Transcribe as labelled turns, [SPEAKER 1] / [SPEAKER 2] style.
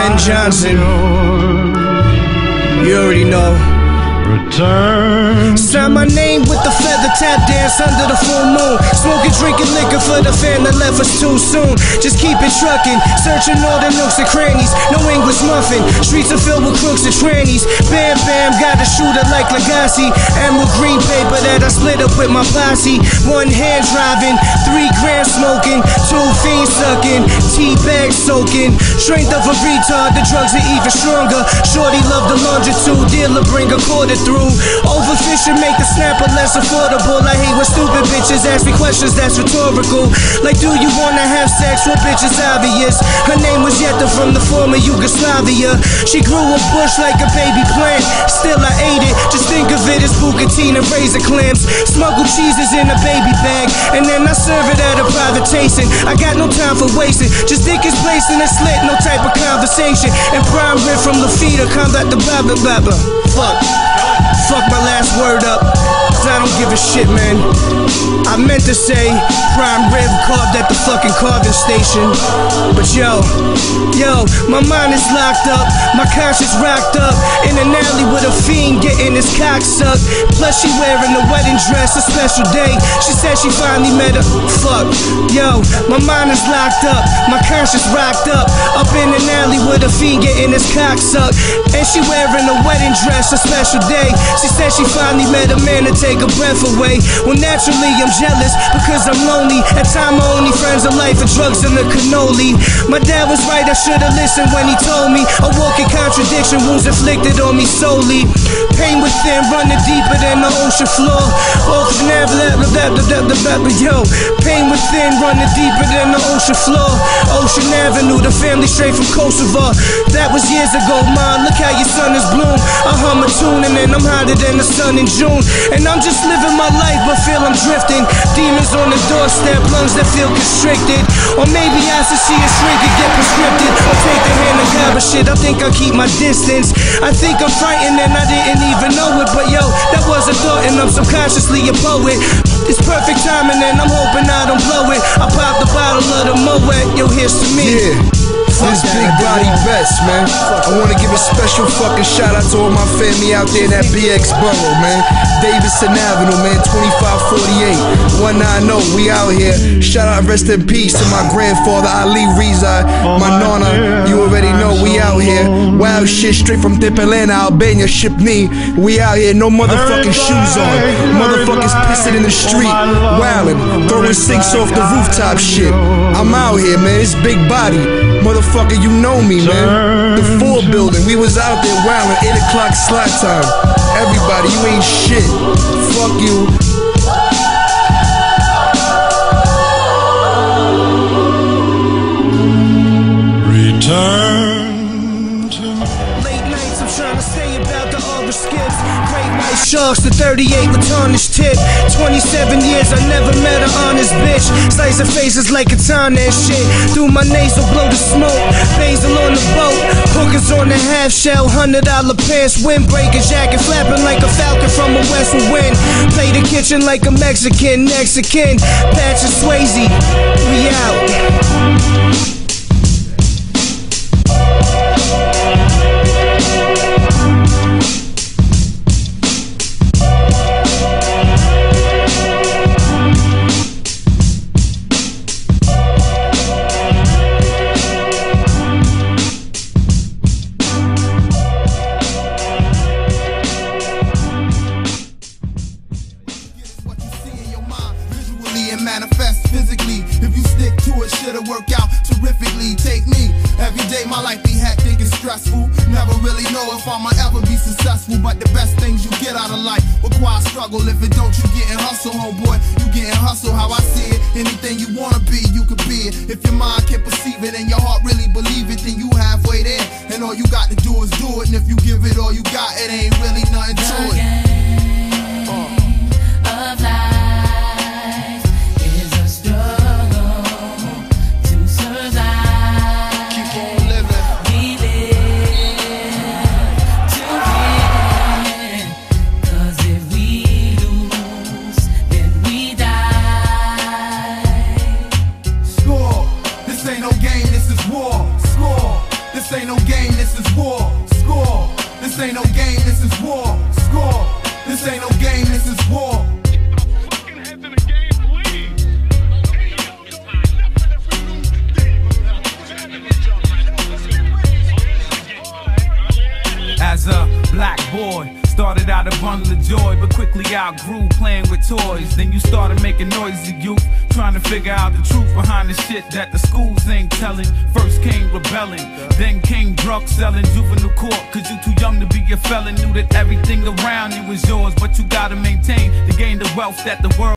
[SPEAKER 1] And Johnson, you already know.
[SPEAKER 2] Return.
[SPEAKER 1] Sign my name with the feather, tap dance under the full moon. Smoking, drinking liquor for the fan that left us too soon. Just keep it trucking, searching all the nooks and crannies. No English muffin, streets are filled with crooks and trannies. Bam bam, got a shooter like Lagasse. Emerald green paper that I split up with my posse. One hand driving, 3 grand smoking, 2 fiends sucking, T-bag soaking. Strength of a retard, the drugs are even stronger. Shorty love the longitude, dealer bring a quarter through. Overfishing make the snapper less affordable. I hate when stupid bitches ask me questions that's rhetorical. Like, do you wanna have sex? Well, bitch, it's obvious. Her name was Yetta from the former Yugoslavia. She grew a bush like a baby plant. Still I ate it, just think of it as bucatine and razor clams. Smuggled cheeses in a baby bag, and then I serve it at a private tasting. I got no time for wasting, just dick is placed in a slit, no type of conversation. And prime rib from Lafita, combat the baba baba. Fuck my last word up, cause I don't give a shit, man. I meant to say prime rib carved at the fucking carving station. But yo, my mind is locked up, my conscience rocked up. In an alley with a fiend getting his cock sucked. Plus she wearing a wedding dress, a special day. She said she finally met her. Fuck, yo, my mind is locked up, my conscience rocked up. Up in an alley with a fiend getting his cock sucked. And she wearing a wedding dress, a special day. She said she finally met a man to take her breath away. Well, naturally I'm jealous because I'm lonely. At time my only friends are life and drugs and the cannoli. My dad was right, I should've listened when he told me. A walking contradiction, wounds inflicted on me solely. Pain within running deeper than the ocean floor. Yo, pain within running deeper than the ocean floor. Ocean Avenue, the family straight from Kosovo. That was years ago, ma, look how your son is bloom. I hum a tune and then I'm hotter than the sun in June. And I'm just living my life but feel I'm drifting. Demons on the doorstep, lungs that feel constricted. Or maybe I should see a shrink and get prescripted. Or take the hand and grab a shit, I think I'll keep my distance. I think I'm frightened and I didn't even know it. But yo, that was a thought and I'm subconsciously a poet. It's perfect timing and I'm hoping I don't blow it. I pop the bottle of the Moet, yo, here's to me.
[SPEAKER 3] Yeah. This big body best, man. I wanna give a special fucking shout out to all my family out there in that BX borough, man. Davidson Avenue, man, 2548 190, we out here. Shout out, rest in peace to my grandfather Ali Reza, my nonna, you already know we out here. Wild shit straight from Dipelena, Albania, Shipney. We out here, no motherfucking shoes on. Motherfuckers pissing in the street, wildin', throwing sinks off the rooftop shit. I'm out here, man, it's big body. Motherfucker, you know me, man. The 4 building, we was out there wildin', 8 o'clock slot time. Everybody, you ain't shit. Fuck you.
[SPEAKER 2] Return to
[SPEAKER 1] late nights, I'm trying to stay about the Arbor skips. Great white sharks, the 38 with tarnished tip. 27 years, I never met an honest bitch. Slice her faces like katana and shit. Through my nasal, blow the smoke. Basil on the boat, hookers on the half shell. $100 pants, windbreaker jacket, flapping like a falcon from a western wind. Play the kitchen like a Mexican, Patch and Swayze, we out.
[SPEAKER 4] Manifest physically. If you stick to it, shit'll work out terrifically. Take me, every day my life be hectic and stressful. Never really know if I'ma ever be successful, but the best things you get out of life require struggle. If it don't, you getting hustle, homeboy. You getting hustle, how I see it. Anything you wanna be, you could be it. If your mind can perceive it and your heart really believe it, then you halfway there. And all you got to do is do it. And if you give it all you got, it ain't really nothing to it.
[SPEAKER 5] Of life.
[SPEAKER 4] This ain't no game, this is war. Score. This ain't no game, this is war. Score. This ain't no game, this is war. As a black boy, started out a bundle of joy, but quickly outgrew playing with toys. Then you started making noisy youth, trying to figure out the truth behind the shit that the schools ain't telling. First came rebelling, then came drug selling, juvenile court, cause you too young to be a felon. Knew that everything around you was yours, but you gotta maintain to gain the wealth that the world